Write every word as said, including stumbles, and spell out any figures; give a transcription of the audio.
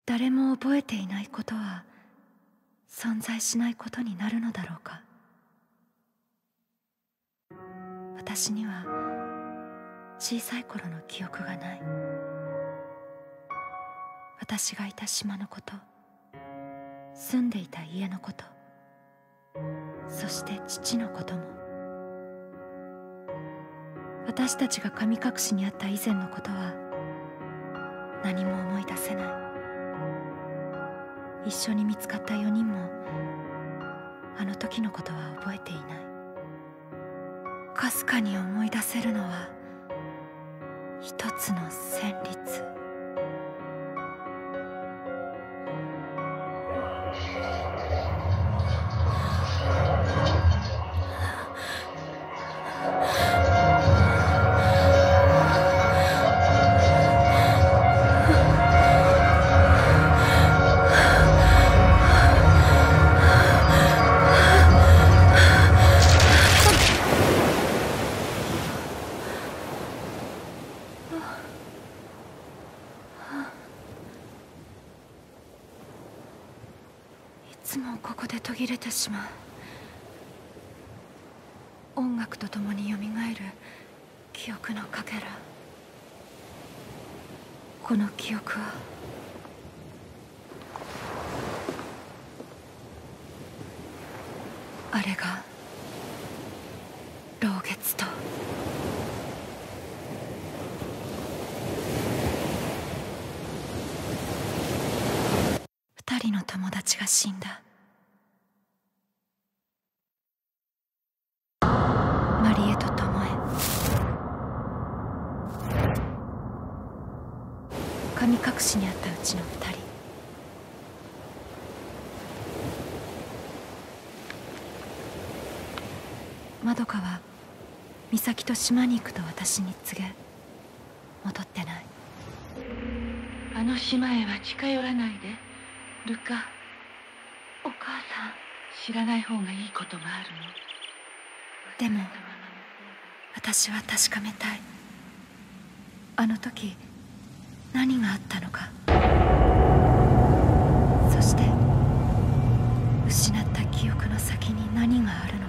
誰も覚えていないことは存在しないことになるのだろうか。私には小さい頃の記憶がない。私がいた島のこと、住んでいた家のこと、そして父のことも。私たちが神隠しにあった以前のことは何も思い出せない。一緒に見つかったよにんもあの時のことは覚えていない。かすかに思い出せるのは一つの旋律。いつもここで途切れてしまう。音楽とともによみがえる記憶のかけら。この記憶はあれが老月と二人の友達が死んだ。マリエとトモエ、神隠しにあったうちの二人。まどかは美咲と島に行くと私に告げ、戻ってない。 あの島へは近寄らないでルカ。お母さん、知らない方がいいことがあるの。 でも私は確かめたい。あの時何があったのか。そして失った記憶の先に何があるのか。